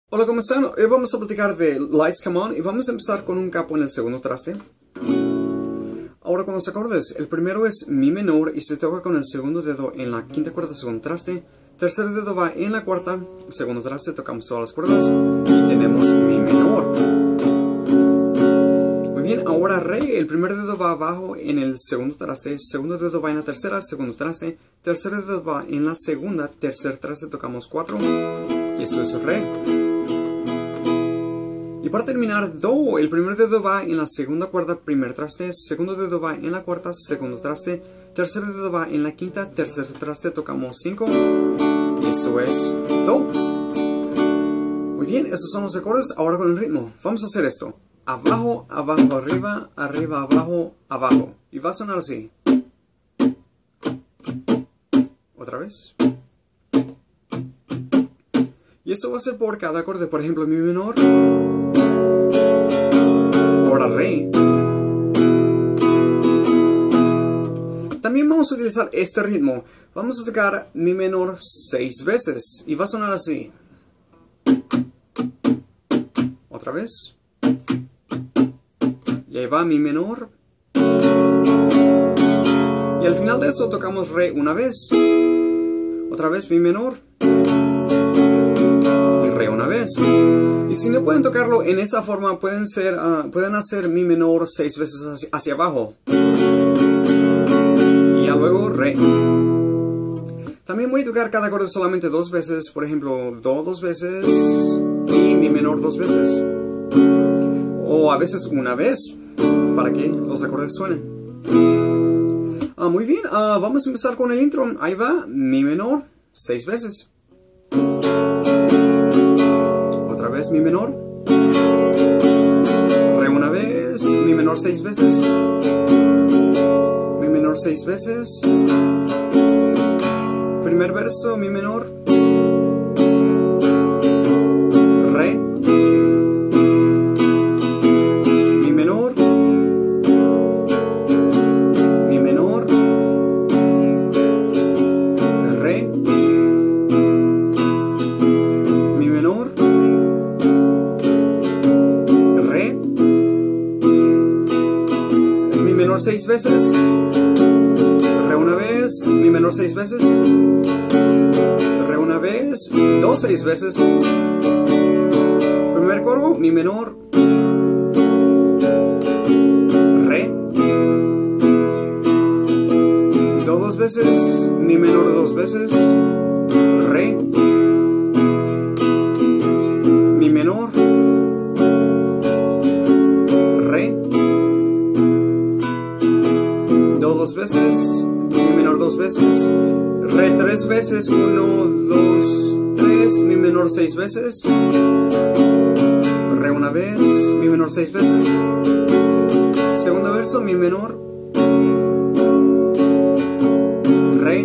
Hola, ¿cómo están? Hoy vamos a platicar de Lights Come On y vamos a empezar con un capo en el segundo traste. Ahora con los acordes, el primero es Mi menor y se toca con el segundo dedo en la quinta cuerda del segundo traste. Tercer dedo va en la cuarta, segundo traste, tocamos todas las cuerdas y tenemos Mi menor. Muy bien, ahora Re, el primer dedo va abajo en el segundo traste, segundo dedo va en la tercera, segundo traste, tercer dedo va en la segunda, tercer traste, tocamos 4 y eso es Re. Y para terminar, Do, el primer dedo va en la segunda cuerda, primer traste, segundo dedo va en la cuarta, segundo traste, tercer dedo va en la quinta, tercer traste, tocamos 5, y eso es Do. Muy bien, estos son los acordes, ahora con el ritmo. Vamos a hacer esto. Abajo, abajo, arriba, arriba, abajo, abajo. Y va a sonar así. Otra vez. Y eso va a ser por cada acorde, por ejemplo, Mi menor. Ahora Re. También vamos a utilizar este ritmo. Vamos a tocar Mi menor 6 veces. Y va a sonar así. Otra vez. Y ahí va Mi menor. Y al final de eso tocamos Re una vez. Otra vez Mi menor. Re una vez. Y si no pueden tocarlo en esa forma, pueden hacer Mi menor 6 veces hacia abajo. Y ya luego Re. También voy a tocar cada acorde solamente 2 veces. Por ejemplo, Do 2 veces y Mi menor 2 veces. O a veces una vez, para que los acordes suenen. Muy bien, vamos a empezar con el intro. Ahí va, Mi menor 6 veces. Otra vez Mi menor. Re una vez. Mi menor 6 veces. Mi menor 6 veces. Primer verso, Mi menor. Re. Mi menor. Mi menor. Re. Mi menor. Re. Mi menor 6 veces. Re una vez. Mi menor 6 veces. Re una vez. Do 6 veces. Primer coro, Mi menor. Re. Do 2 veces. Mi menor 2 veces. Re. Mi menor. Re. Do 2 veces. Mi menor 2 veces. Re 3 veces. 1, 2, 3. Mi menor 6 veces. Re una vez. Mi menor 6 veces. Segundo verso, Mi menor. Re.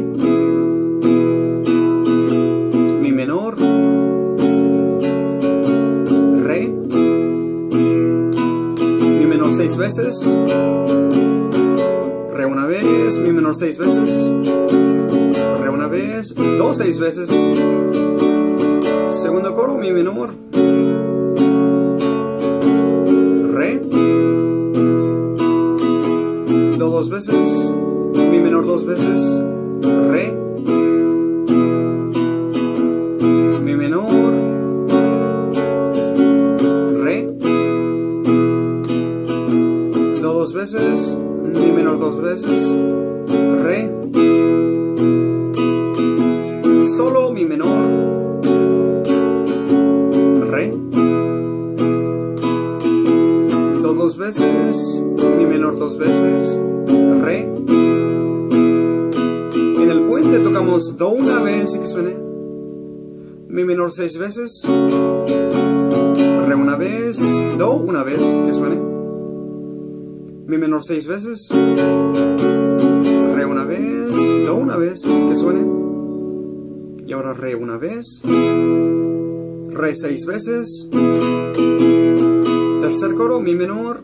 Mi menor. Re. Mi menor 6 veces. Re una vez. Mi menor 6 veces. Re una vez. Do 6 veces. Segundo coro, Mi menor. Re. Do 2 veces. Mi menor 2 veces. Re. Mi menor. Re. Do 2 veces. Mi menor 2 veces. Re. Solo Mi menor. Re. Do 2 veces. Mi menor 2 veces. Re. En el puente tocamos Do una vez y que suene. Mi menor 6 veces. Re una vez. Do una vez que suene. Mi menor 6 veces. Re una vez. Do una vez que suene. Y ahora Re una vez. Re 6 veces. Tercer coro, Mi menor.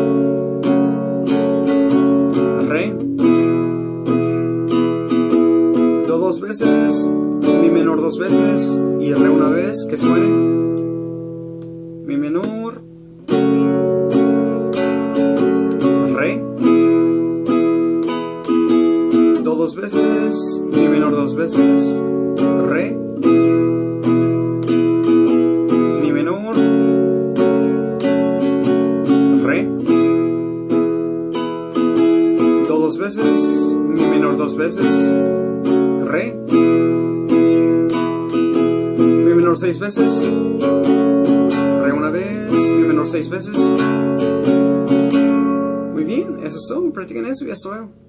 Re. Do 2 veces. Mi menor 2 veces. Y Re una vez que suene. menor 2 veces, re, mi menor, re, do 2 veces, mi menor 2 veces, re, mi menor 6 veces, re una vez, mi menor 6 veces. Muy bien, eso es todo, practiquen eso y hasta luego.